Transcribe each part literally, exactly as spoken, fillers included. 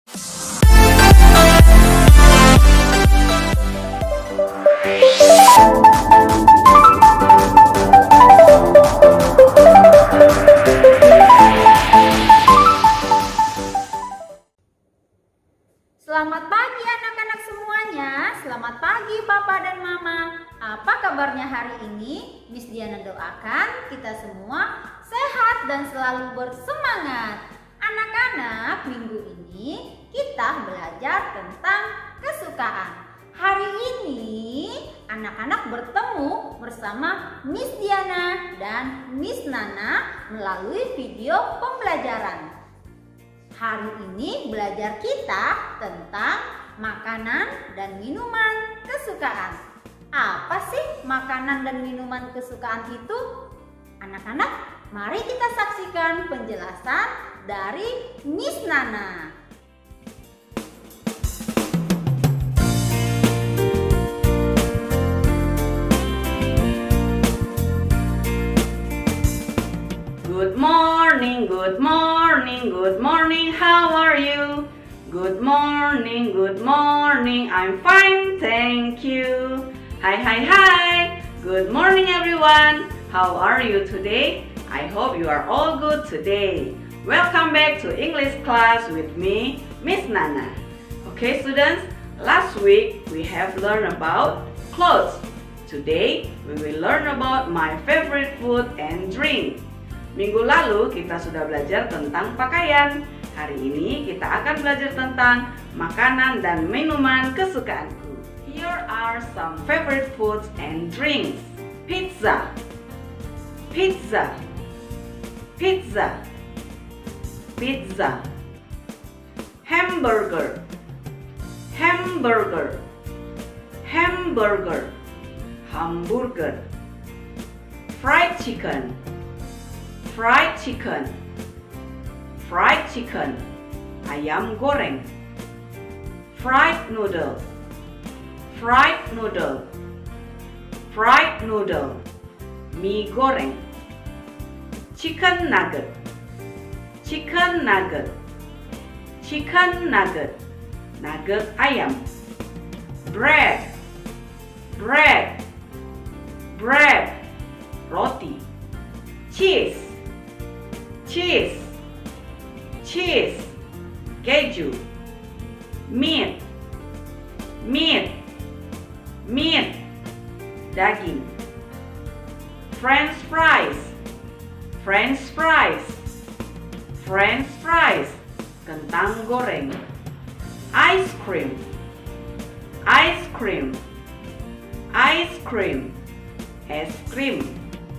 Selamat pagi anak-anak semuanya. Selamat pagi Papa dan Mama. Apa kabarnya hari ini? Miss Diana doakan kita semua sehat dan selalu bersemangat. Anak-anak, minggu ini kita belajar tentang kesukaan. Hari ini anak-anak bertemu bersama Miss Diana dan Miss Nana melalui video pembelajaran. Hari ini belajar kita tentang makanan dan minuman kesukaan. Apa sih makanan dan minuman kesukaan itu? Anak-anak, mari kita saksikan penjelasan dari Miss Nana. Good morning, good morning, good morning, how are you? Good morning, good morning, I'm fine, thank you. Hi, hi, hi, good morning everyone. How are you today? I hope you are all good today. Welcome back to English class with me, Miss Nana. Okay students, last week we have learned about clothes. Today we will learn about my favorite food and drink. Minggu lalu kita sudah belajar tentang pakaian. Hari ini kita akan belajar tentang makanan dan minuman kesukaanku. Here are some favorite foods and drinks. Pizza, pizza, pizza, pizza. Hamburger, hamburger, hamburger, hamburger. Fried chicken, fried chicken, fried chicken, ayam goreng. Fried noodle, fried noodle, fried noodle, mie goreng. Chicken nugget, chicken nugget, chicken nugget, nugget ayam. Bread, bread, bread, roti. Cheese, cheese, cheese, keju. Meat, meat, meat, daging. French fries, French fries, French fries, kentang goreng. Ice cream, ice cream, ice cream, es krim.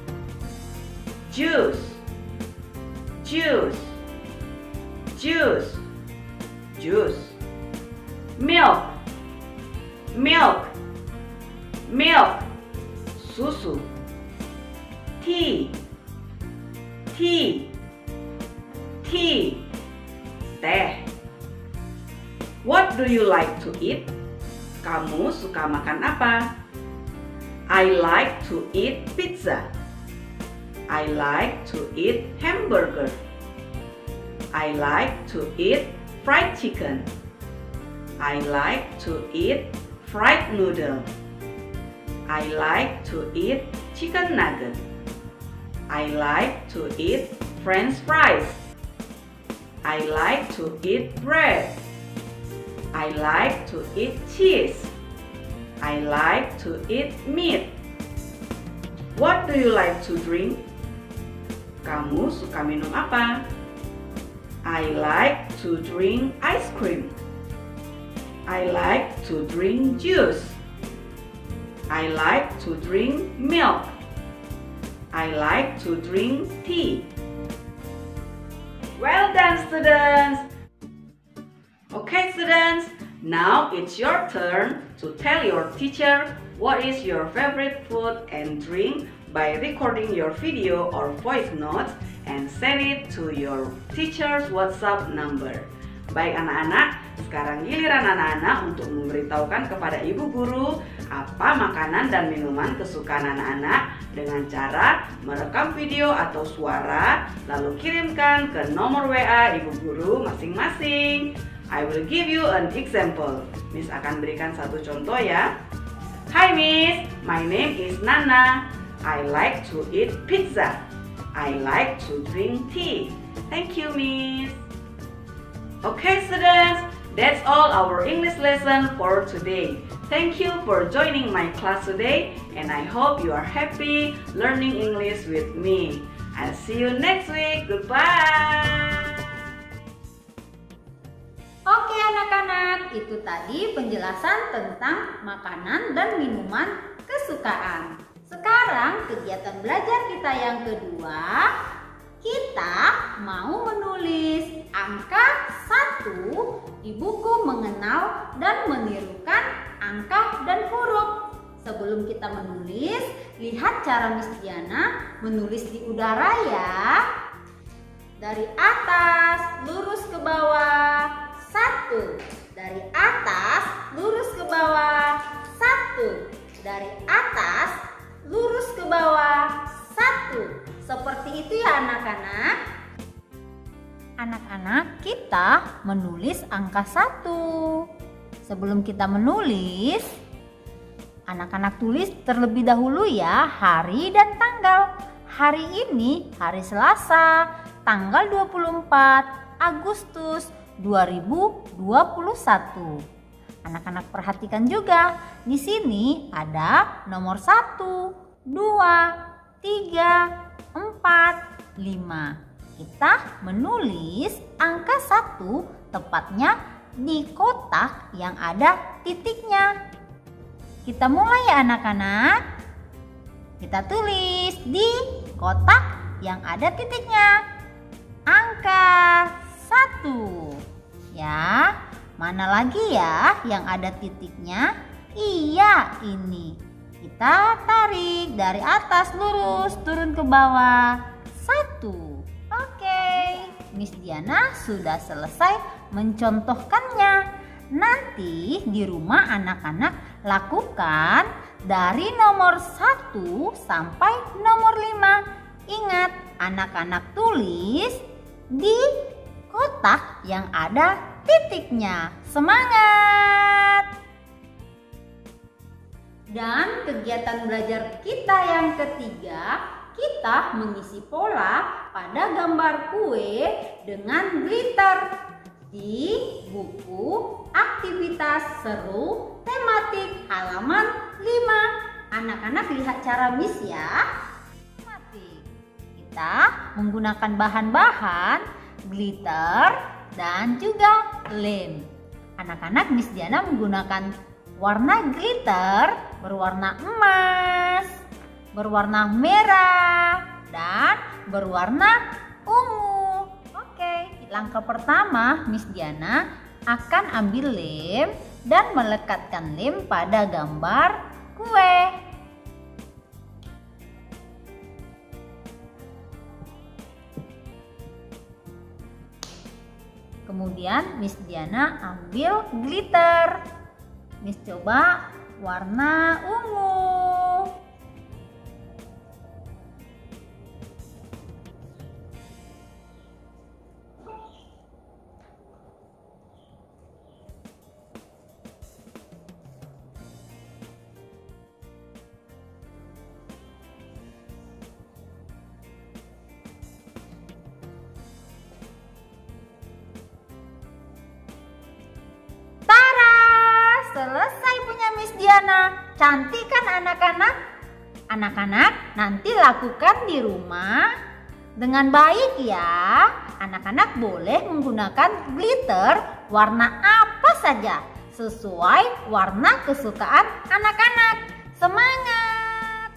Juice, juice, juice, juice. Milk, milk, milk, susu. Tea, tea, tea, teh. What do you like to eat? Kamu suka makan apa? I like to eat pizza. I like to eat hamburger. I like to eat fried chicken. I like to eat fried noodle. I like to eat chicken nugget. I like to eat French fries. I like to eat bread. I like to eat cheese. I like to eat meat. What do you like to drink? Kamu suka minum apa? I like to drink ice cream. I like to drink juice. I like to drink milk. I like to drink tea. Well done, students! Okay, students, now it's your turn to tell your teacher what is your favorite food and drink by recording your video or voice notes and send it to your teacher's WhatsApp number. Baik anak-anak, sekarang giliran anak-anak untuk memberitahukan kepada ibu guru apa makanan dan minuman kesukaan anak-anak dengan cara merekam video atau suara lalu kirimkan ke nomor W A ibu guru masing-masing. I will give you an example. Miss akan berikan satu contoh ya. Hi Miss, my name is Nana. I like to eat pizza. I like to drink tea. Thank you, Miss. Okay, students, that's all our English lesson for today. Thank you for joining my class today, and I hope you are happy learning English with me. I'll see you next week. Goodbye. Oke anak-anak, itu tadi penjelasan tentang makanan dan minuman kesukaan. Sekarang kegiatan belajar kita yang kedua, kita mau menulis angka satu di buku mengenal dan menirukan angka dan huruf. Sebelum kita menulis, lihat cara Miss Diana menulis di udara ya. Dari atas lurus ke bawah, satu. Dari atas lurus ke bawah, satu. Dari atas lurus ke bawah, satu. Seperti itu ya anak-anak. Anak-anak, kita menulis angka satu. Sebelum kita menulis, anak-anak tulis terlebih dahulu ya hari dan tanggal. Hari ini hari Selasa, tanggal dua puluh empat Agustus dua ribu dua puluh satu. Anak-anak perhatikan juga, di sini ada nomor satu, dua, tiga, empat, lima. Kita menulis angka satu tepatnya di kotak yang ada titiknya. Kita mulai ya anak-anak. Kita tulis di kotak yang ada titiknya angka satu. Ya, mana lagi ya yang ada titiknya? Iya, ini. Kita tarik dari atas lurus turun ke bawah. Satu. Oke, Miss Diana sudah selesai mencontohkannya. Nanti di rumah anak-anak lakukan dari nomor satu sampai nomor lima. Ingat, anak-anak tulis di kotak yang ada titiknya. Semangat! Dan kegiatan belajar kita yang ketiga, kita mengisi pola pada gambar kue dengan glitter di buku aktivitas seru tematik halaman lima. Anak-anak lihat cara Miss ya. Kita menggunakan bahan-bahan glitter dan juga lem. Anak-anak, Miss Diana menggunakan warna glitter berwarna emas, berwarna merah, dan berwarna ungu. Oke, langkah pertama Miss Diana akan ambil lem dan melekatkan lem pada gambar kue. Kemudian Miss Diana ambil glitter. Miss coba warna ungu. Selesai punya Miss Diana. Cantik kan anak-anak? Anak-anak nanti lakukan di rumah dengan baik ya. Anak-anak boleh menggunakan glitter warna apa saja sesuai warna kesukaan anak-anak. Semangat!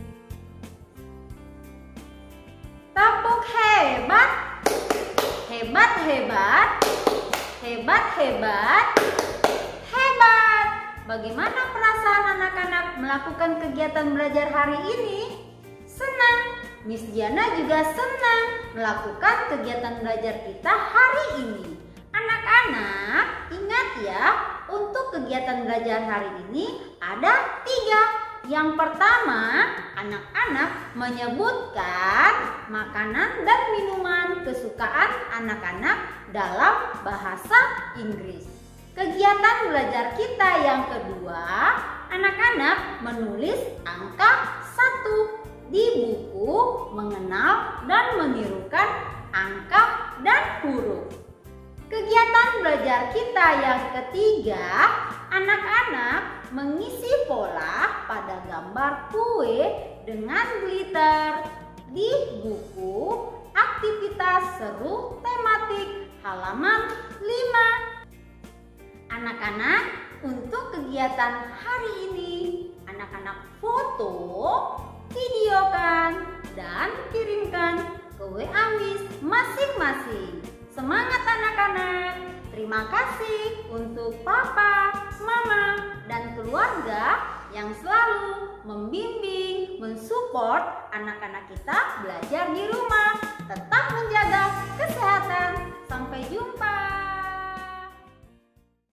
Tepuk hebat. Hebat, hebat. Hebat, hebat. Hebat! Bagaimana perasaan anak-anak melakukan kegiatan belajar hari ini? Senang! Miss Diana juga senang melakukan kegiatan belajar kita hari ini. Anak-anak, ingat ya, untuk kegiatan belajar hari ini ada tiga. Yang pertama, anak-anak menyebutkan makanan dan minuman kesukaan anak-anak dalam bahasa Inggris. Kegiatan belajar kita yang kedua, anak-anak menulis angka satu di buku mengenal dan menirukan angka dan huruf. Kegiatan belajar kita yang ketiga, anak-anak mengisi pola pada gambar kue dengan glitter di buku aktivitas seru tematik halaman lima. Anak-anak, untuk kegiatan hari ini, anak-anak foto, videokan, dan kirimkan ke W A Miss masing-masing. Semangat anak-anak! Terima kasih untuk papa, mama, dan keluarga yang selalu membimbing, mensupport anak-anak kita belajar di rumah. Tetap menjaga kesehatan. Sampai jumpa!